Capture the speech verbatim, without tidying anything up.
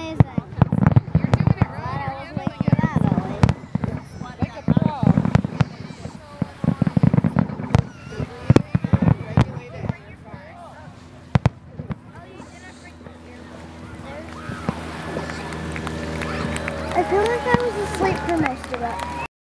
amazing. You're doing it right. Glad I You're was handling late for it that, Ollie. like a pro. Regulate it and you're fine. I feel like I was asleep for most of it.